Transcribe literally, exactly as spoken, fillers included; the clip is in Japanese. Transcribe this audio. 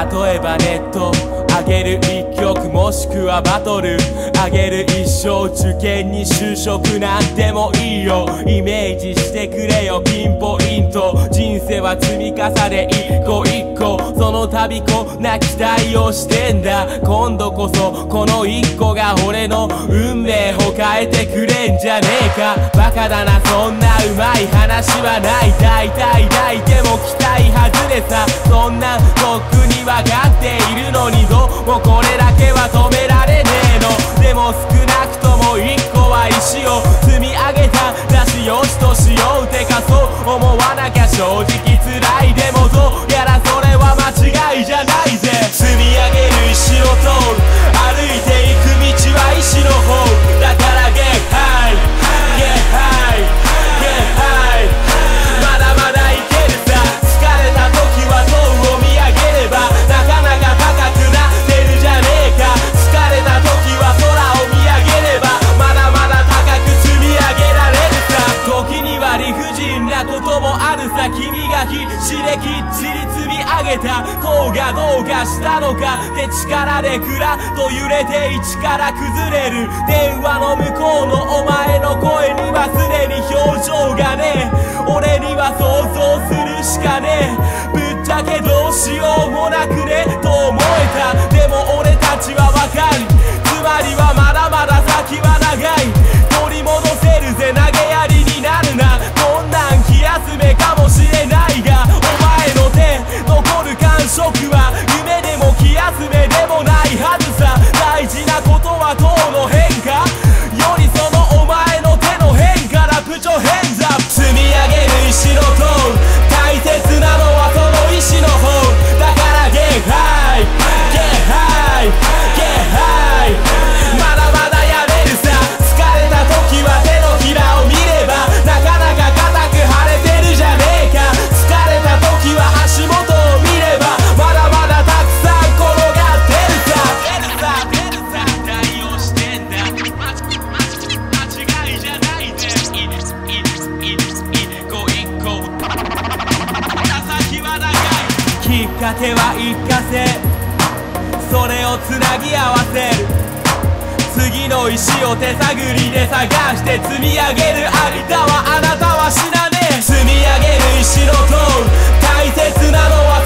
例えばネットあげる一曲もしくはバトルあげる一生受験に就職なんてもいいよイメージしてくれよピンポイント人生は積み重ね一個一個その度こんな期待をしてんだ今度こそこの一個が俺の運命を変えてくれんじゃねえかバカだなそんなうまい話はない大体抱いても期待外れさそんなとっくに分かっているのにどうもこれだけは止められねえのでも少なくとも一個は石を積み上げただしよしとしようてかそう思わなきゃ正直辛いでもどうやらそれは間違いじゃないぜ積み上げる石を通る歩いていく道は石の方だから Get high Get high Get high まだまだいけるさ疲れた時は塔を見上げればなかなか高くなってるじゃねえか疲れた時は空を見上げればまだまだ高く積み上げられるさ時には理不尽なこともあるさ君が必死できっちり積み上げた塔がどうかしたのかって力でクラッと揺れて一から崩れる電話の向こうのお前の声にはすでに表情がねえ俺には想像するしかねえぶっちゃけどうしようもなくねと思えたでも俺たちはわかるつまりはまだまだ先は長い取り戻せるぜ投げやりになるなこんなん気休めかもしれないがお前の手残る感触は夢でも気休めでもないはずさ大事なことは塔の変化よりそのお前の手の変化だプチョヘンズアップ積み上げる石の塔大切なのはその石の方だから Get high Get high Get high まだまだやれるさ疲れた時は手のひらを見ればなかなか硬く腫れてるじゃねえか疲れた時は足元を見ればまだまだたくさん転がってるさ出るさ出るさ代用してんだ間違いじゃないぜいいですいいですいいです一個一個先は長いきっかけは一過性それをつなぎ合わせる次の石を手探りで探して積み上げるありだはあなたは死なねえ積み上げる石の塔大切なのは